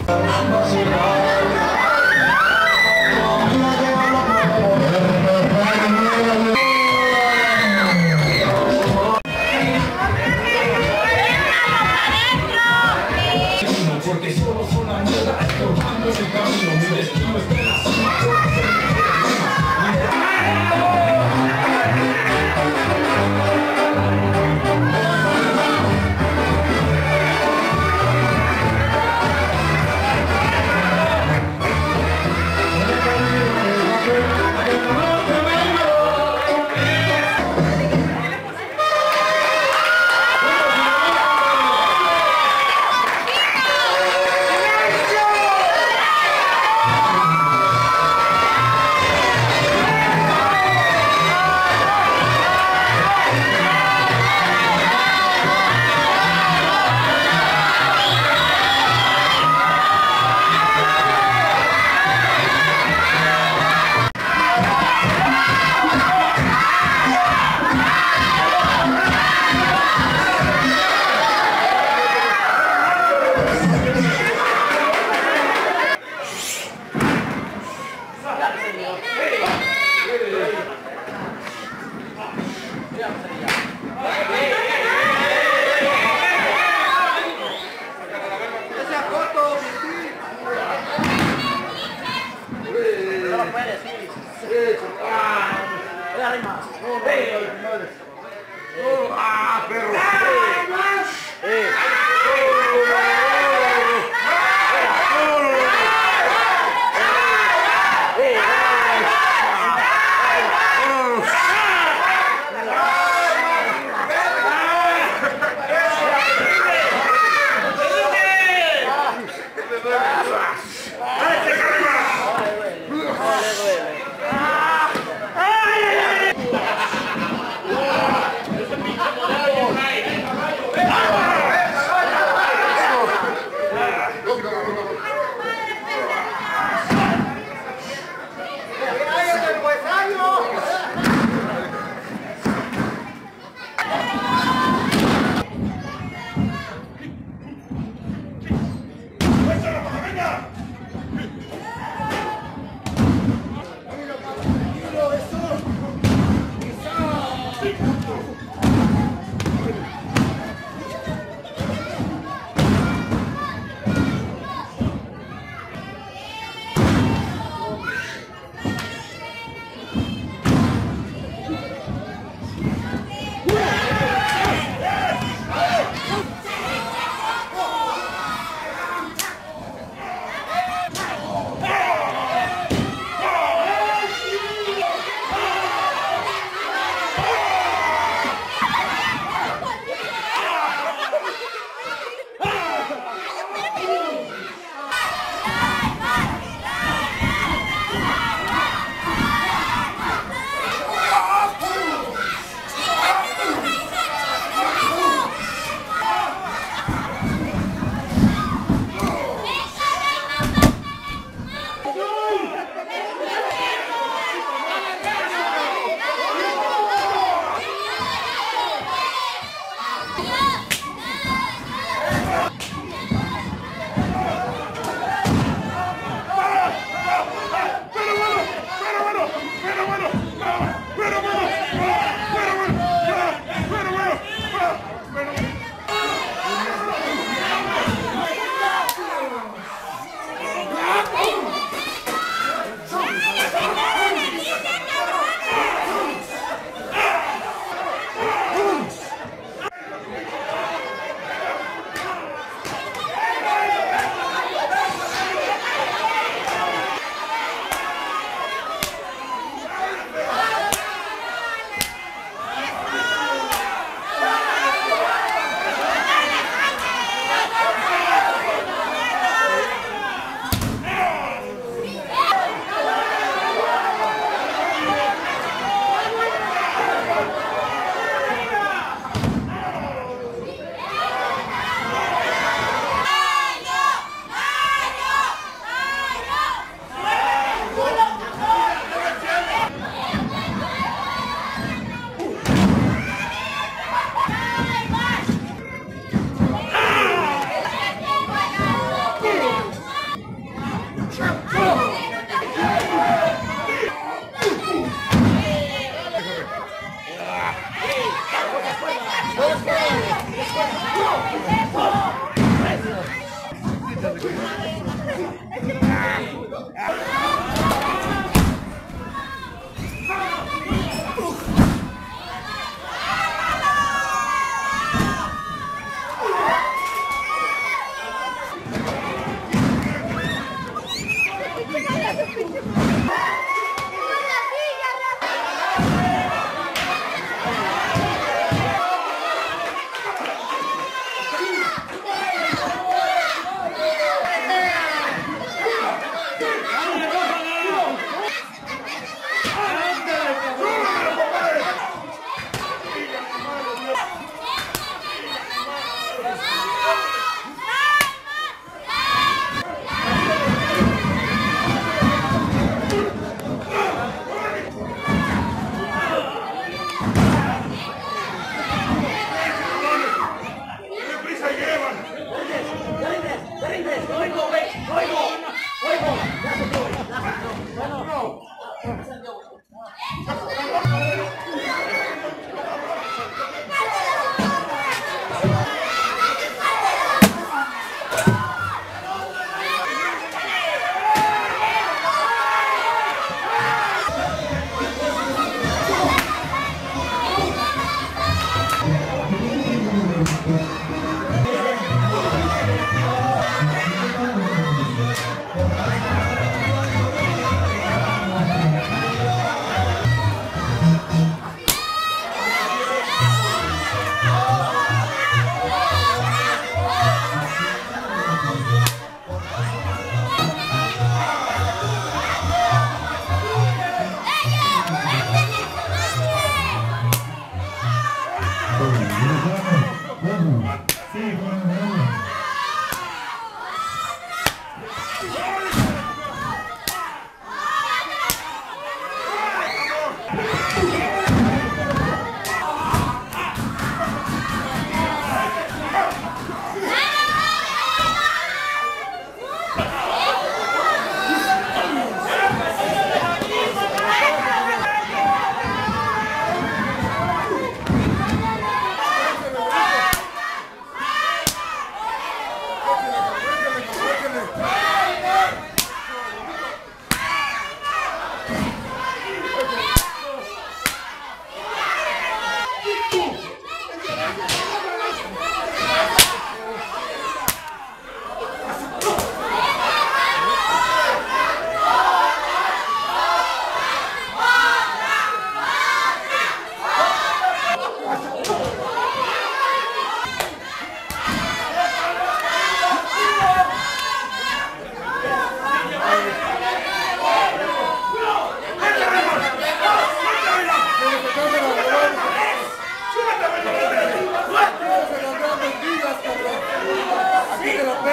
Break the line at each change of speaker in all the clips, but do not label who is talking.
Porque solo son la mierda, estorbando ese camino, mi destino es de la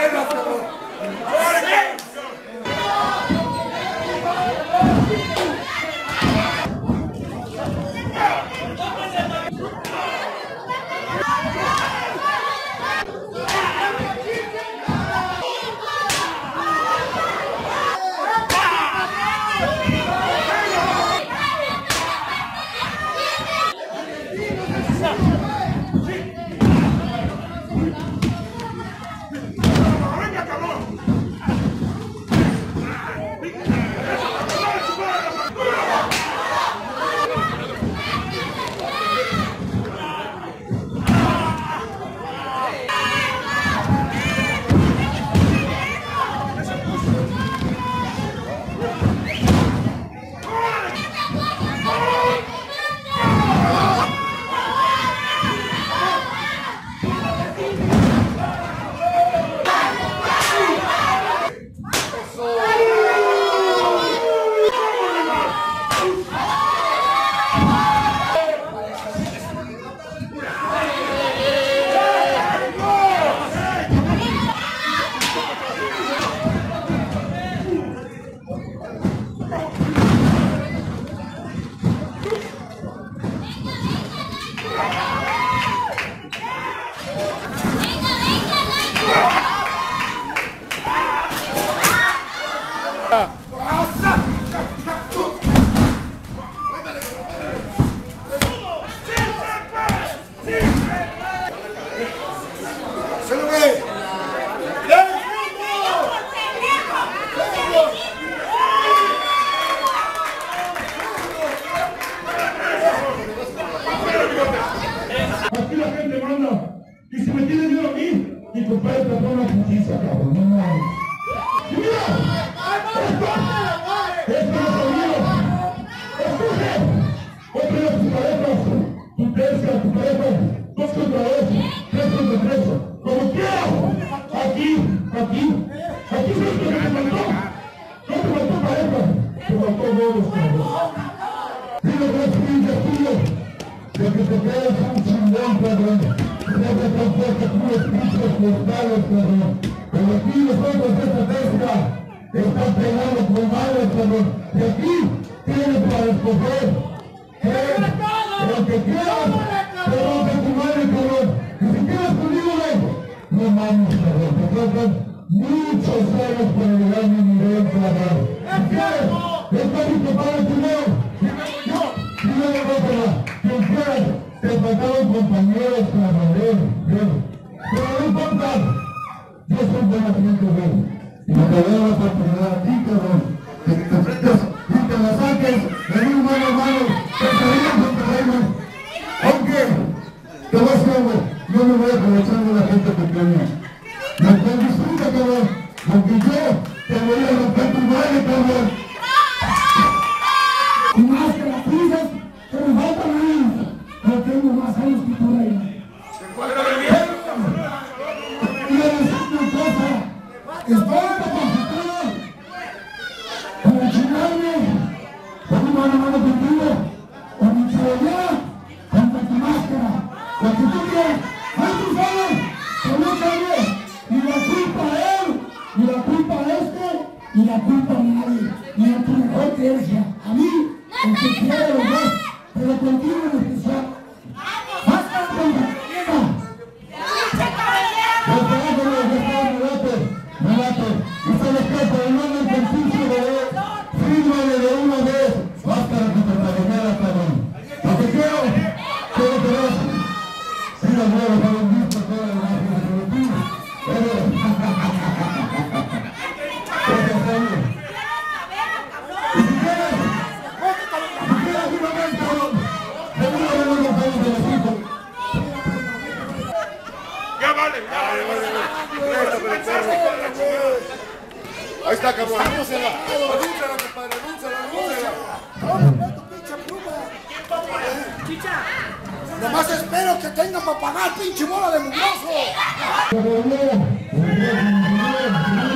piernas, cabrón.
Aquí la gente manda. Y si me tiene miedo a mí, mi compadre te pone la justicia, cabrón. No mames. ¡Y mira! ¡Esto no es mío! ¡Escoge! Otra de tus parejas. Tu tercia, tu pareja. 2 contra 2. 3 contra 3. Como quieras. Aquí es lo que te faltó. No te faltó pareja. Te faltó modos, cabrón. Dile que es pinche tuyo. De que te quedas un chingón, cabrón. No te transportas puros pinches mortales, cabrón. Pero aquí nosotros de esta pesca están pegando con madres, cabrón. Y aquí tienes para escoger. Lo que quieras, te rompe tu madre, cabrón. Y si quieres conmigo, no mames, cabrón. Te faltan muchos años para llegar a mi nivel, cabrón. Si quieres, está mi compadre primero. Dime la cosa. Te faltaron compañeros, cabrón, pero no importa, yo soy buena gente, güey, y me te doy la oportunidad a ti, cabrón, de que te enfrentes y te la saques en un mano a mano, te salías contra ellos, aunque, te voy a decir algo, yo me voy a aprovechar de la gente pequeña, me disfruta, cabrón, porque yo te voy a romper tu madre, cabrón, y más que las prisas, que me faltan años. No tengo más años que por ahí.
¡Se encuentra bien!
Quiero decirte una cosa. Estoy capacitado para chingarme con un mano a mano contigo, con mi chivallera, contra tu máscara. Lo que tú quieras, no tú sabes, que no cambie. Ni la culpa a él, ni la culpa a este, ni la culpa a nadie, ni a tu mejor creencia. A mí, el que quiera los dos, pero contigo en especial.
Ahí está, cabrón. Anúncela, compadre. Anúncela. Nomás espero que tengan para pagar, pinche bola de mugroso.